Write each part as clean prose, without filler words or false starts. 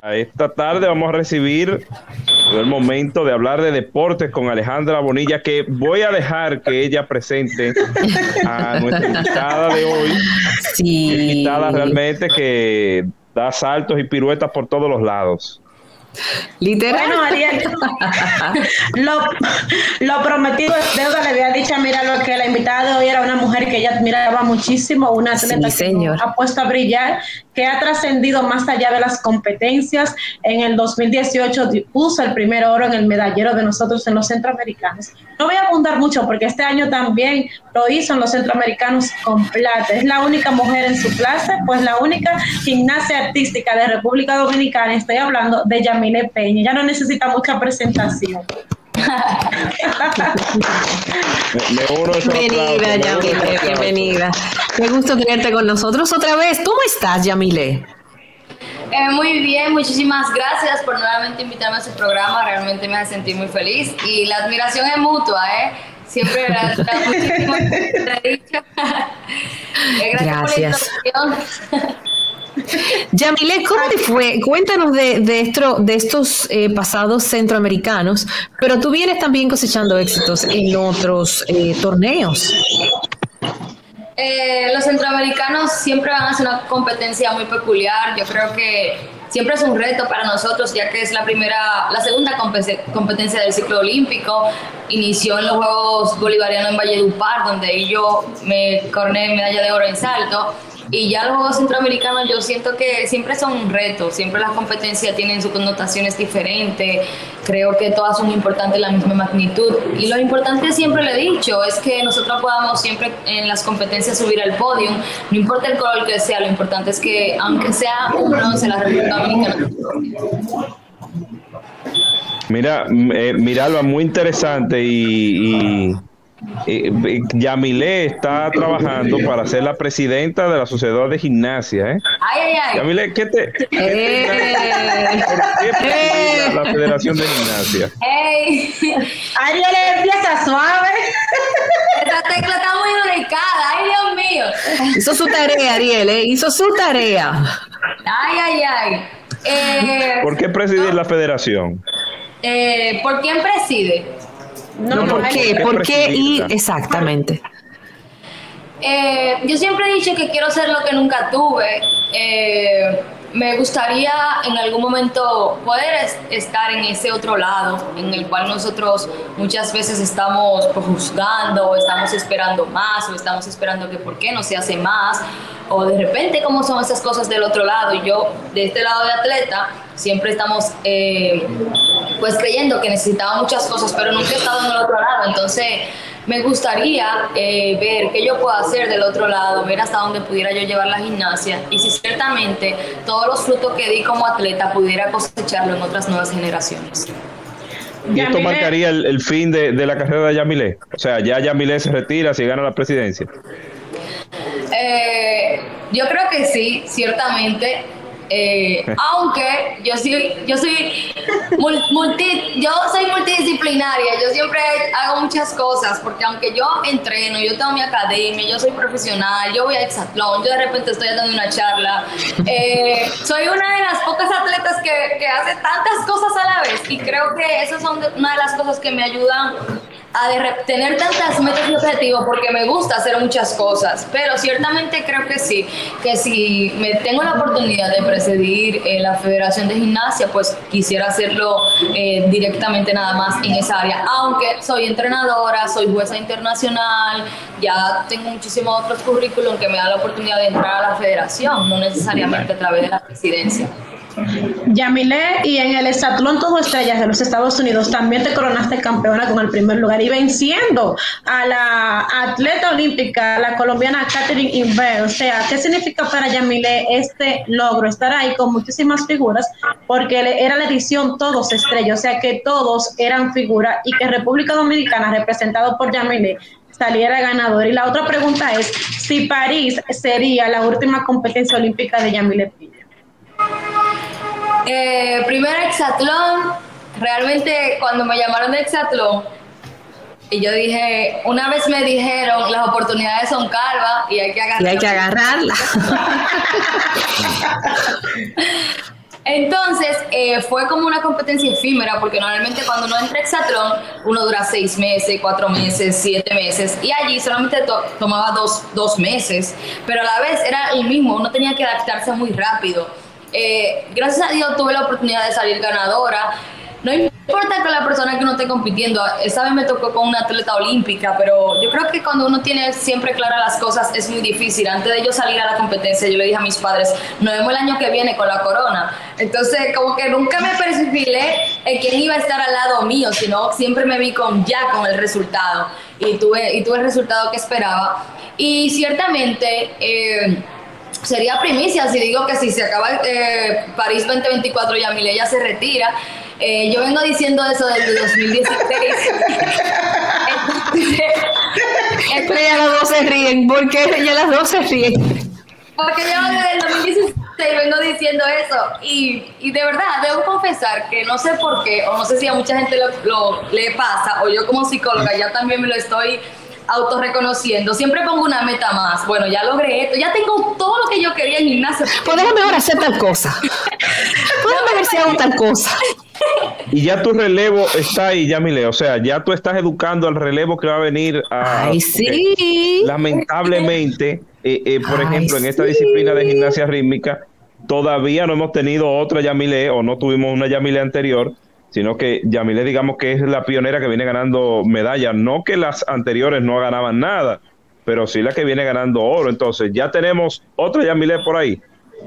Esta tarde vamos a recibir el momento de hablar de deportes con Alejandra Bonilla, que voy a dejar que ella presente a nuestra invitada de hoy. Sí. Una invitada realmente que da saltos y piruetas por todos los lados. Literal. Bueno, Ariel, lo prometido es deuda. Le había dicho, mira, lo que la invitada de hoy era una mujer que ella admiraba muchísimo, una atleta Sí, señor, que ha puesto a brillar, que ha trascendido más allá de las competencias. En el 2018 puso el primer oro en el medallero de nosotros en los centroamericanos. No voy a abundar mucho porque este año también lo hizo en los centroamericanos con plata. Es la única mujer en su clase, pues la única gimnasia artística de República Dominicana. Estoy hablando de Yamile Peña. Ya no necesita mucha presentación. Me uno a esos bienvenida, aplausos, Yamile, bienvenida. Qué gusto tenerte con nosotros otra vez. ¿Cómo estás, Yamile? Muy bien, muchísimas gracias por nuevamente invitarme a su programa. Realmente me hace sentir muy feliz y la admiración es mutua, Siempre gracias, muchísimo. Gracias. Yamile, ¿cómo te fue? Cuéntanos de estos pasados centroamericanos, pero tú vienes también cosechando éxitos en otros torneos. Los centroamericanos siempre van a ser una competencia muy peculiar. Yo creo que siempre es un reto para nosotros, ya que es la segunda competencia del ciclo olímpico. Inició en los Juegos Bolivarianos en Valledupar, donde yo me coroné medalla de oro en salto. Y ya los Juegos Centroamericanos yo siento que siempre son un reto, siempre las competencias tienen sus connotaciones diferentes, creo que todas son importantes en la misma magnitud. Y lo importante, siempre le he dicho, es que nosotros podamos siempre en las competencias subir al podio, no importa el color que sea, lo importante es que aunque sea un bronce, la República Dominicana. Mira, Alba, muy interesante y Yamile está trabajando para ser la presidenta de la Sociedad de Gimnasia, Ay. Yamile, ¿por qué presidir la Federación de Gimnasia? Ariel, empieza suave. Esta tecla está muy delicada, ay Dios mío. Hizo su tarea, Ariel, hizo su tarea. Ay. ¿Por qué presidir la federación? ¿Por quién preside? No, ¿por qué? ¿Por qué? Y exactamente. Yo siempre he dicho que quiero ser lo que nunca tuve. Me gustaría en algún momento poder estar en ese otro lado, en el cual nosotros muchas veces estamos juzgando, o estamos esperando más, o estamos esperando que por qué no se hace más, o de repente cómo son esas cosas del otro lado. Y yo, de este lado de atleta, siempre estamos pues creyendo que necesitaba muchas cosas, pero nunca he estado en el otro lado. Entonces me gustaría ver qué yo puedo hacer del otro lado, ver hasta dónde pudiera yo llevar la gimnasia y si ciertamente todos los frutos que di como atleta pudiera cosecharlo en otras nuevas generaciones. ¿Y esto marcaría el fin de la carrera de Yamile? O sea, ya Yamile se retira si gana la presidencia. Yo creo que sí, ciertamente. Aunque yo soy multidisciplinaria, yo siempre hago muchas cosas, porque aunque yo entreno, yo tengo mi academia, yo soy profesional, yo voy a hexatlón, yo de repente estoy dando una charla, soy una de las pocas atletas que hace tantas cosas a la vez, y creo que esas son una de las cosas que me ayudan a tener tantas metas y objetivos, porque me gusta hacer muchas cosas, pero ciertamente creo que sí, que si me tengo la oportunidad de presidir la Federación de Gimnasia, pues quisiera hacerlo directamente nada más en esa área, aunque soy entrenadora, soy jueza internacional, ya tengo muchísimos otros currículum que me dan la oportunidad de entrar a la federación, no necesariamente a través de la presidencia. Yamile, y en el hexatlón todo estrellas de los Estados Unidos también te coronaste campeona con el primer lugar y venciendo a la atleta olímpica, la colombiana Katherine Inver. O sea, ¿qué significa para Yamile este logro? Estar ahí con muchísimas figuras, porque era la edición todos estrellas, o sea que todos eran figuras y que República Dominicana, representado por Yamile, saliera ganador. Y la otra pregunta es si París sería la última competencia olímpica de Yamile Peña. Primer hexatlón, realmente cuando me llamaron de hexatlón, y yo dije, una vez me dijeron, las oportunidades son calvas y hay que agarrarlas. Y hay que agarrarla. Entonces, fue como una competencia efímera, porque normalmente cuando uno entra a hexatlón, uno dura 6 meses, 4 meses, 7 meses, y allí solamente tomaba 2 meses, pero a la vez era el mismo, uno tenía que adaptarse muy rápido. Gracias a Dios tuve la oportunidad de salir ganadora. No importa con la persona que uno esté compitiendo, esta vez me tocó con una atleta olímpica, pero yo creo que cuando uno tiene siempre claras las cosas es muy difícil. Antes de yo salir a la competencia, yo le dije a mis padres, nos vemos el año que viene con la corona. Entonces, como que nunca me perfilé en quién iba a estar al lado mío, sino siempre me vi con el resultado. Y tuve el resultado que esperaba. Y ciertamente... sería primicia si digo que si se acaba París 2024 y Yamile ya se retira. Yo vengo diciendo eso desde 2016. Ya las dos se ríen. ¿Por qué ya las dos se ríen? Porque yo desde el 2016 vengo diciendo eso. Y de verdad, debo confesar que no sé por qué, o no sé si a mucha gente le pasa, o yo como psicóloga ya también me lo estoy autorreconociendo. Siempre pongo una meta más. Bueno, ya logré esto, ya tengo todo lo que yo quería en gimnasia. Pues déjame ahora hacer tal cosa. Déjame ver si hago tal cosa. Y ya tu relevo está ahí, Yamile. O sea, ya tú estás educando al relevo que va a venir a... Ay, sí. Lamentablemente, por ejemplo, en esta disciplina de gimnasia rítmica, todavía no hemos tenido otra Yamile, o no tuvimos una Yamile anterior, sino que Yamile, digamos que es la pionera que viene ganando medallas. No que las anteriores no ganaban nada, pero sí la que viene ganando oro. Entonces, ya tenemos otra Yamile por ahí.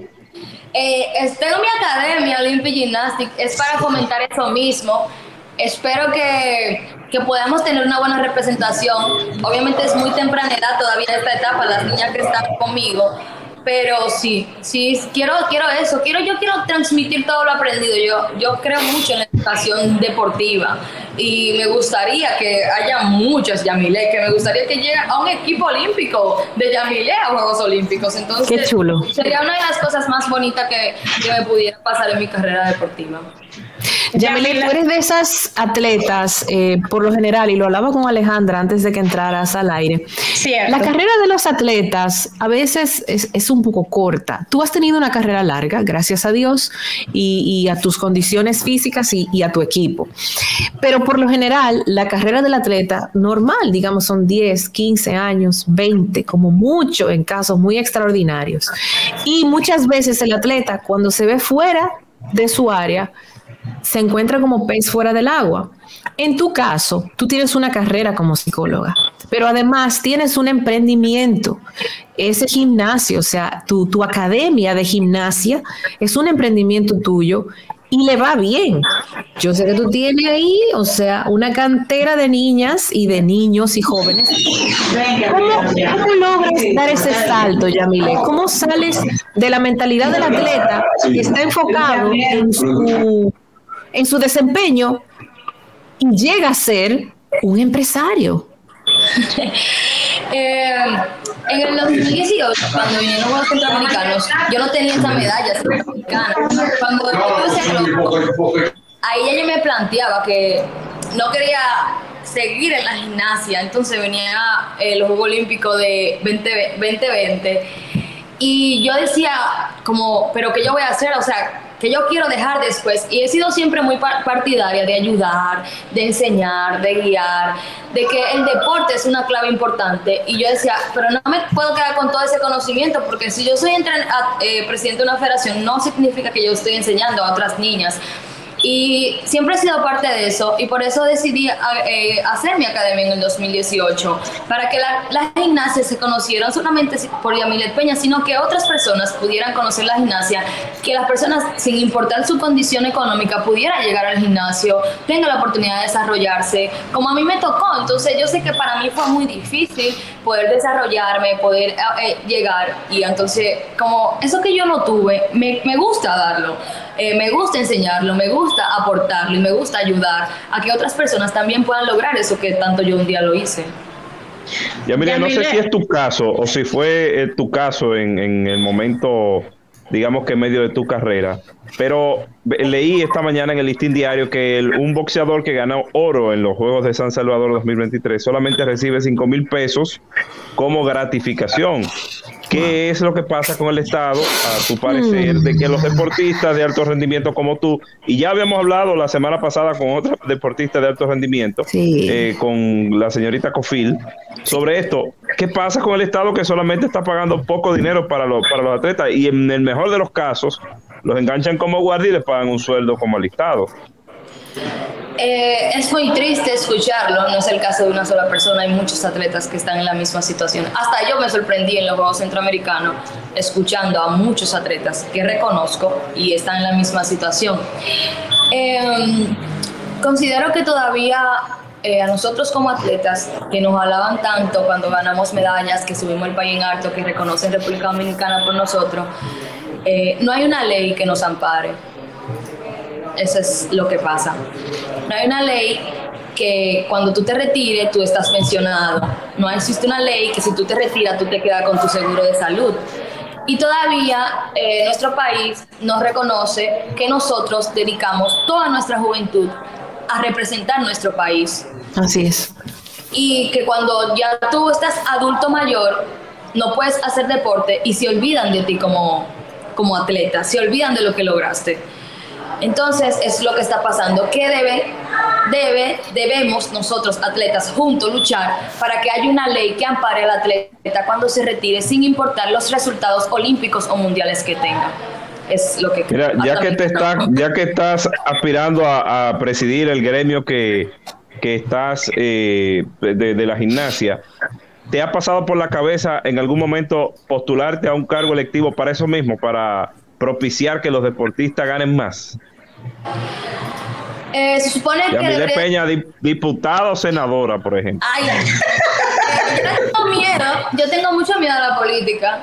Tengo mi academia, Olympic Gymnastics, es para fomentar eso mismo. Espero que podamos tener una buena representación. Obviamente es muy temprana edad todavía en esta etapa, las niñas que están conmigo, pero sí, quiero eso, yo quiero transmitir todo lo aprendido. Yo creo mucho en la educación deportiva y me gustaría que haya muchas Yamile, que me gustaría que llegue a un equipo olímpico de Yamile a Juegos Olímpicos. Entonces, qué chulo. Sería una de las cosas más bonitas que me pudiera pasar en mi carrera deportiva. Yamile, tú eres de esas atletas, por lo general, y lo hablaba con Alejandra antes de que entraras al aire. Cierto. La carrera de los atletas a veces es un poco corta. Tú has tenido una carrera larga, gracias a Dios, y a tus condiciones físicas y a tu equipo. Pero por lo general, la carrera del atleta normal, digamos, son 10, 15 años, 20, como mucho en casos muy extraordinarios. Y muchas veces el atleta, cuando se ve fuera de su área, se encuentra como pez fuera del agua. En tu caso, tú tienes una carrera como psicóloga, pero además tienes un emprendimiento. Ese gimnasio, o sea, tu academia de gimnasia es un emprendimiento tuyo y le va bien. Yo sé que tú tienes ahí, o sea, una cantera de niñas y de niños y jóvenes. ¿Cómo logras dar ese salto, Yamile? ¿Cómo sales de la mentalidad del atleta que está enfocado en su desempeño y llega a ser un empresario? En el 2018, cuando vinieron los Juegos Centroamericanos, yo no tenía esa medalla centroamericana. Cuando yo empecé a ahí ya yo me planteaba que no quería seguir en la gimnasia, entonces venía los Juegos Olímpicos de 2020 y yo decía como, pero ¿qué yo voy a hacer? O sea, que yo quiero dejar después, y he sido siempre muy partidaria de ayudar, de enseñar, de guiar, de que el deporte es una clave importante, y yo decía, pero no me puedo quedar con todo ese conocimiento, porque si yo soy presidente de una federación, no significa que yo estoy enseñando a otras niñas. Y siempre he sido parte de eso, y por eso decidí hacer mi academia en el 2018, para que la gimnasia se conociera no solamente por Yamilet Peña, sino que otras personas pudieran conocer la gimnasia, que las personas, sin importar su condición económica, pudieran llegar al gimnasio, tengan la oportunidad de desarrollarse, como a mí me tocó. Entonces yo sé que para mí fue muy difícil poder desarrollarme, poder llegar, y entonces como eso que yo no tuve, me gusta darlo. Me gusta enseñarlo, me gusta aportarlo y me gusta ayudar a que otras personas también puedan lograr eso que tanto yo un día lo hice. Yamile, no sé si es tu caso o si fue tu caso en el momento, digamos que en medio de tu carrera, pero leí esta mañana en el Listín Diario que un boxeador que ganó oro en los Juegos de San Salvador 2023 solamente recibe 5,000 pesos como gratificación. ¿qué es lo que pasa con el Estado, a tu parecer, de que los deportistas de alto rendimiento como tú, y ya habíamos hablado la semana pasada con otra deportista de alto rendimiento, con la señorita Cofil, sobre esto, ¿qué pasa con el Estado que solamente está pagando poco dinero para los atletas y en el mejor de los casos los enganchan como guardia y les pagan un sueldo como alistado? Es muy triste escucharlo, no es el caso de una sola persona, hay muchos atletas que están en la misma situación. Hasta yo me sorprendí en los Juegos Centroamericanos escuchando a muchos atletas que reconozco y están en la misma situación. Considero que todavía a nosotros como atletas, que nos alaban tanto cuando ganamos medallas, que subimos el país en alto, que reconocen República Dominicana por nosotros, no hay una ley que nos ampare. Eso es lo que pasa. No hay una ley que cuando tú te retires, tú estás pensionado. No existe una ley que si tú te retiras, tú te quedas con tu seguro de salud. Y todavía nuestro país nos reconoce que nosotros dedicamos toda nuestra juventud a representar nuestro país. Así es. Y que cuando ya tú estás adulto mayor, no puedes hacer deporte y se olvidan de ti como atleta, se olvidan de lo que lograste. Entonces es lo que está pasando, que debemos nosotros atletas juntos luchar para que haya una ley que ampare al atleta cuando se retire sin importar los resultados olímpicos o mundiales que tenga. Es lo que mira, ya que estás aspirando a presidir el gremio que estás de la gimnasia, ¿te ha pasado por la cabeza en algún momento postularte a un cargo electivo para eso mismo, para propiciar que los deportistas ganen más? Se supone que Yamile Peña, diputada o senadora, por ejemplo. Ay, yo tengo mucho miedo a la política.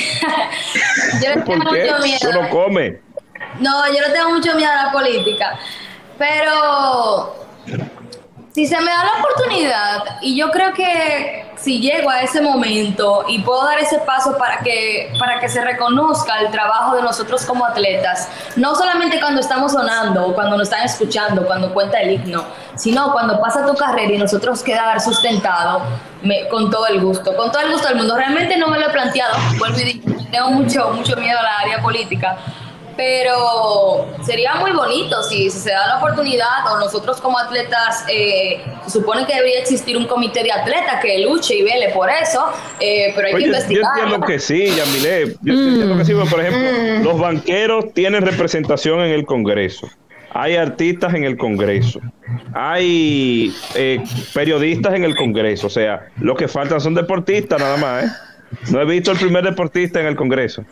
¿Por qué? Eso no come. No, yo no tengo mucho miedo a la política, pero si se me da la oportunidad, y yo creo que si llego a ese momento y puedo dar ese paso para que se reconozca el trabajo de nosotros como atletas, no solamente cuando estamos sonando o cuando nos están escuchando, cuando cuenta el himno, sino cuando pasa tu carrera y nosotros quedar sustentado, con todo el gusto del mundo. Realmente no me lo he planteado, vuelvo y digo, tengo mucho miedo a la área política, pero sería muy bonito si se da la oportunidad, o nosotros como atletas, se supone que debería existir un comité de atletas que luche y vele por eso, pero hay que investigar. Yo entiendo que sí, Yamile, yo entiendo que sí, pero por ejemplo, los banqueros tienen representación en el Congreso, hay artistas en el Congreso, hay periodistas en el Congreso, o sea, lo que faltan son deportistas nada más, No he visto el primer deportista en el Congreso.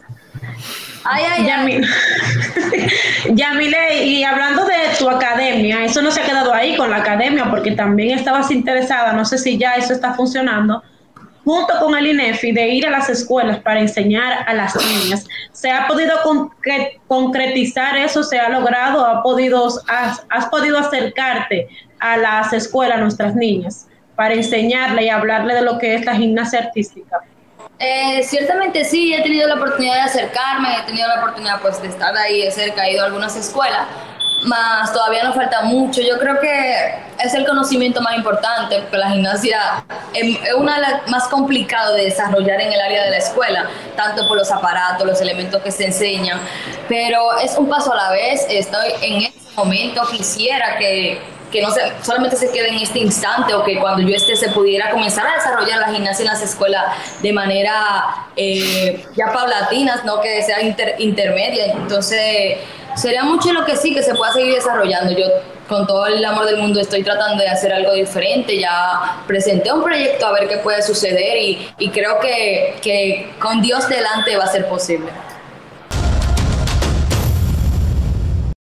Yamile, y hablando de tu academia, eso no se ha quedado ahí con la academia, porque también estabas interesada, no sé si ya eso está funcionando, junto con el INEFI, de ir a las escuelas para enseñar a las niñas. ¿Se ha podido concretizar eso? ¿Se ha logrado? ¿Has podido acercarte a las escuelas, a nuestras niñas, para enseñarle y hablarle de lo que es la gimnasia artística? Ciertamente sí, he tenido la oportunidad de acercarme, he tenido la oportunidad pues de estar ahí de cerca, he ido a algunas escuelas, mas todavía nos falta mucho. Yo creo que es el conocimiento más importante, porque la gimnasia es una de las más complicadas de desarrollar en el área de la escuela, tanto por los aparatos, los elementos que se enseñan, pero es un paso a la vez. Estoy en este momento, quisiera que no solamente se quede en este instante, o que cuando yo esté se pudiera comenzar a desarrollar la gimnasia en las escuelas de manera ya paulatina, no que sea intermedia. Entonces sería mucho lo que sí, que se pueda seguir desarrollando. Yo con todo el amor del mundo estoy tratando de hacer algo diferente. Ya presenté un proyecto a ver qué puede suceder, y creo que con Dios delante va a ser posible.